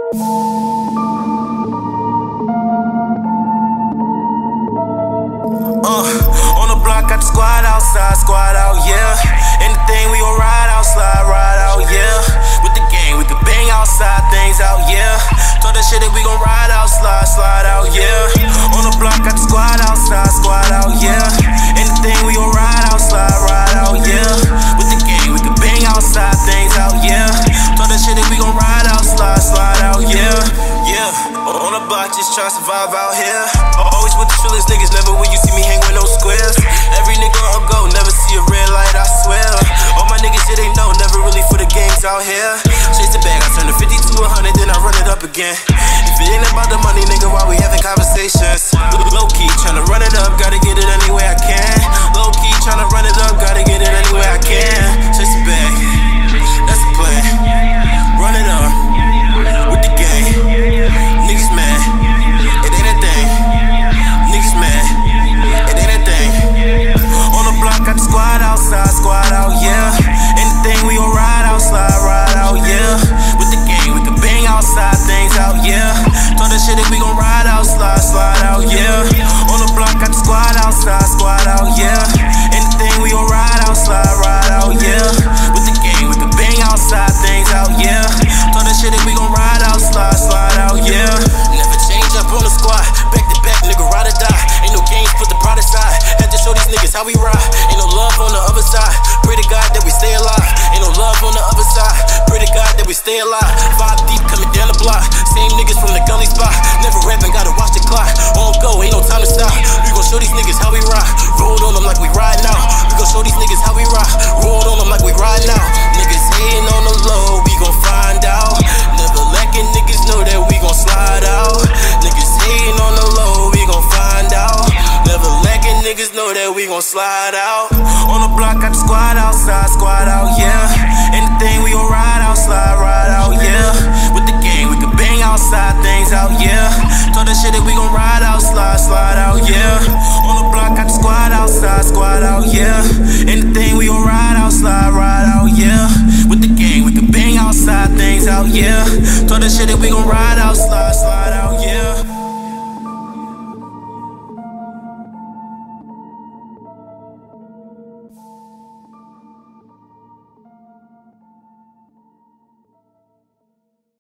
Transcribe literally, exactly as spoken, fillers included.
Uh, on the block, got the squad outside, squad out, yeah. Anything we gon' ride out, slide, ride out, yeah. With the gang, we can bang outside, things out, yeah. Told that shit that we gon' ride out, slide, slide out, yeah. On the block, got the squad outside, squad out, yeah. Anything we gon' ride out, slide, ride out, yeah. With the gang, we can bang outside, things out, yeah. Told that shit that we gon' ride out, slide, slide out, yeah. Yeah, on the block, just tryna survive out here. Always with the trillest niggas, never will you see me hang with no squares. Every nigga on go, never see a red light, I swear. All my niggas, yeah, they know, never really for the games out here. Chase the bag, I turn the fifty to a hundred, then I run it up again. If it ain't about the money, nigga, why we having conversations? Low key, tryna run it up, gotta get it any way I can. Low key, tryna run it up, gotta get it any way I can. Chase the bag, that's the plan. Run it up with the gang. Niggas mad, it ain't a thing. Niggas mad, it ain't a thing. On the block, got the squad outside, squad out, yeah. Anything we gon' ride out, slide, ride out, yeah. With the gang, we can bang outside, things out, yeah. Told that shit that we gon' ride out, slide, slide out, yeah. On the block, got the squad outside, squad out, yeah. Anything we gon' ride out, slide, ride out, yeah. With the gang, we can bang outside, things out, yeah. Told that shit that we gon' ride out, slide, slide out, yeah. Never change up on the squad, back to back, nigga, ride or die. Ain't no games, put the pride aside. Had to show these niggas how we ride. Ain't no love on the other side. Pray to God that we stay alive. Ain't no love on the other side. Pray to God that we stay alive. Five deep coming down the block. Same niggas from the gully spot. Never rapping, gotta watch the clock. On go, ain't no time to stop. We gon' show these niggas how we ride. Roll on them like we ride now. We gon' show these niggas how we ride. Roll on them like we ride now. Niggas hating on the low, we gon' find out. Never lacking, niggas know that we gon' slide out. Niggas hating on the low, we gon' find out. Never lacking, niggas know that we gon' slide out. On the block, got the squad outside, squad out, yeah. Anything we gon' ride out, slide, ride out, yeah. With the gang, we can bang outside, things out, yeah. Told that shit that we gon' ride out, slide, slide out, yeah. On the block, got the squad outside, squad out, yeah. Anything we gon' ride out, slide, ride out, yeah. With the gang, we can bang outside, things out, yeah. Told that shit that we gon' ride out, slide, slide.